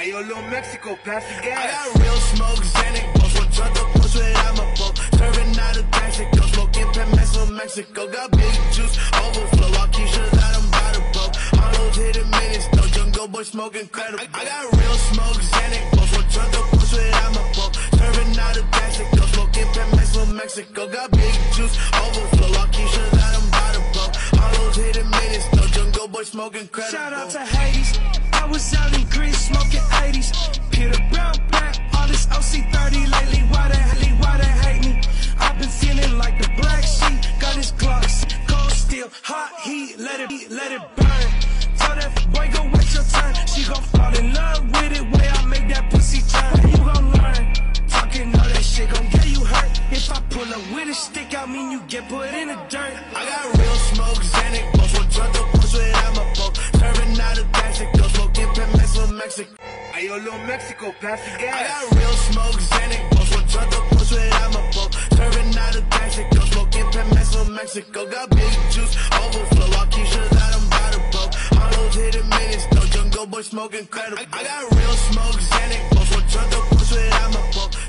Ayo, Little Mexico, pass the gas. I got real smoke, Xanax, post one truck to push with ammo. Serving out of Mexico, smoking Pemeso, Mexico. Got big juice, overflow. All Keisha's out, I'm by the boat. All those hidden minutes, though. Jungle boy smoking incredible. I got real smoke, Xanax, post one truck to push with ammo. Serving out of Mexico, smoking Pemeso, Mexico. Got big juice, overflow. All Keisha's out, I'm by the boat. All those hidden minutes, though. Jungle boy smoking incredible. Shout out to Hades. I was out in Greece smoking 80s. Peter Brown black, all this OC30 lately. Why they hate me? I've been feeling like the black sheep. Got his Glocks, cold steel, hot heat, let it burn. Tell that boy go wait your turn. She gon' fall in love with it. Way I make that pussy turn. You gon' learn. Talking all that shit gon' get you hurt. If I pull up with a stick, I mean you get put in the dirt. I got real smoke, Xanax, post one truck to push with ammo. Serving out of Mexico, smoking Pemeso, Mexico. Ayo, Little Mexico, pass the gas. I got real smoke, Xanax, post one truck to push with ammo. Serving out of Mexico, smoking Pemeso, Mexico. Got big juice, overflow. All Keisha's out, I'm by the boat. All those hidden minutes, though. Jungle boy smoking incredible. I got real smoke, Xanax, post one truck to push with ammo.